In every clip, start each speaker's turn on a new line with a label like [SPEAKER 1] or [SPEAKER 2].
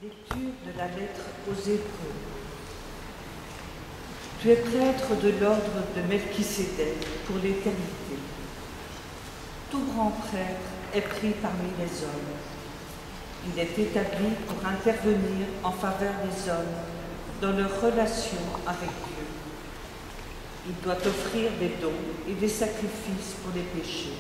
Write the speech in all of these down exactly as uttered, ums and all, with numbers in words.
[SPEAKER 1] Lecture de la lettre aux Hébreux. Tu es prêtre de l'ordre de Melchisédek pour l'éternité. Tout grand prêtre est pris parmi les hommes. Il est établi pour intervenir en faveur des hommes dans leur relation avec Dieu. Il doit offrir des dons et des sacrifices pour les péchés.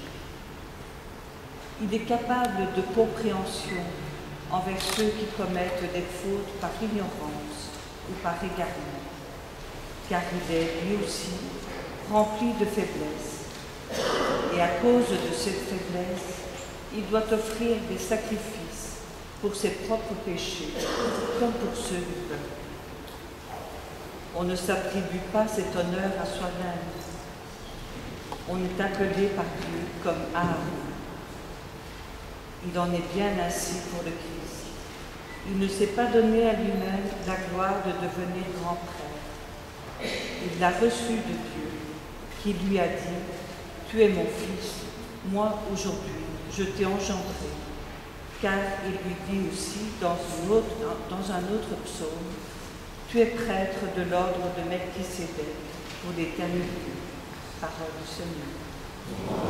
[SPEAKER 1] Il est capable de compréhension envers ceux qui commettent des fautes par ignorance ou par égarement, car il est lui aussi rempli de faiblesse. Et à cause de cette faiblesse, il doit offrir des sacrifices pour ses propres péchés, comme pour ceux du peuple. On ne s'attribue pas cet honneur à soi-même. On est appelé par Dieu comme Aaron. Il en est bien ainsi pour le Christ. Il ne s'est pas donné à lui-même la gloire de devenir grand prêtre. Il l'a reçu de Dieu, qui lui a dit « Tu es mon fils, moi aujourd'hui je t'ai engendré ». Car il lui dit aussi dans, une autre, dans un autre psaume « Tu es prêtre de l'ordre de Melchisédek pour l'éternité ». Parole du Seigneur.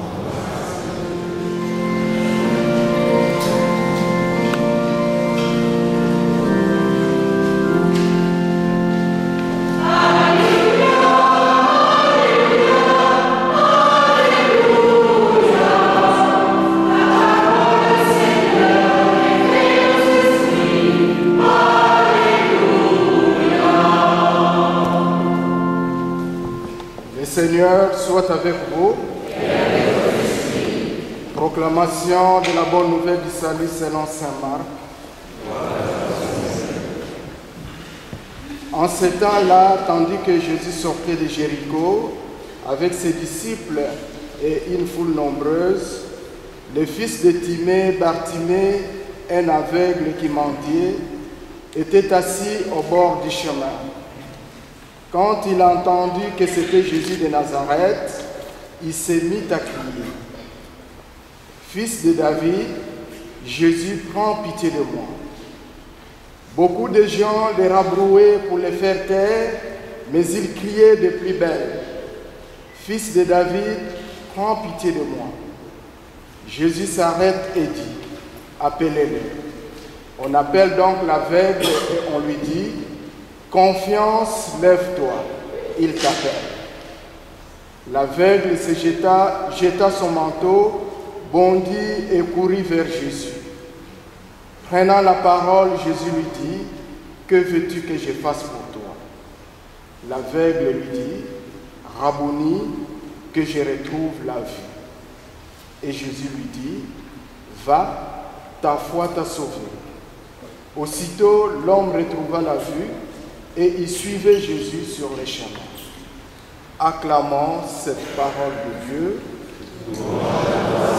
[SPEAKER 2] Seigneur soit avec vous.
[SPEAKER 3] Et avec votre esprit.
[SPEAKER 2] Proclamation de la bonne nouvelle du salut selon saint Marc. En ce temps-là, tandis que Jésus sortait de Jéricho avec ses disciples et une foule nombreuse, le fils de Timée, Bartimée, un aveugle qui mendiait, était assis au bord du chemin. Quand il a entendu que c'était Jésus de Nazareth, il s'est mis à crier « Fils de David, Jésus, prends pitié de moi. » Beaucoup de gens les rabrouaient pour les faire taire, mais il criait de plus belle « Fils de David, prends pitié de moi. » Jésus s'arrête et dit « Appelez-le. » On appelle donc l'aveugle et on lui dit « Confiance, lève-toi, il t'appelle. » L'aveugle se jeta, jeta son manteau, bondit et courut vers Jésus. Prenant la parole, Jésus lui dit « Que veux-tu que je fasse pour toi ?» L'aveugle lui dit « Rabouni, que je retrouve la vue. » Et Jésus lui dit « Va, ta foi t'a sauvé. » Aussitôt, l'homme retrouva la vue et il suivait Jésus sur les chemins. Acclamons cette parole de Dieu. Gloire à